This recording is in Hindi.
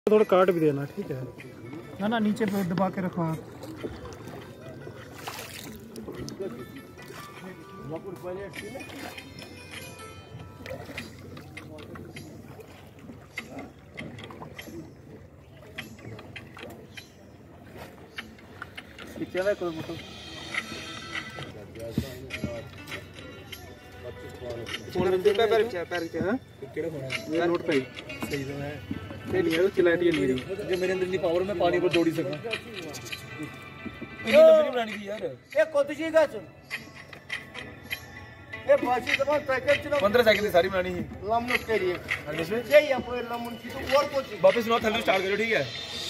थोड़ा काट भी देना, ठीक है ना ना, नीचे पे दबा के रखो आप। चला कोई फोटो नोट पे सही तो है, नहीं है तो क्लैरिटी नहीं रही जो मेरे अंदर इतनी पावर में पानी को जोड़ ही सकूं। ये लंबी बनानी थी यार, ये कोशिश का सुन, ये बासी तो पैकेट चलो 15 सेकंड की सारी बनानी है लमन के लिए और इसमें ये या कोई लमन की तो और कुछ वापस नौ थल्ले स्टार्ट करो, ठीक है।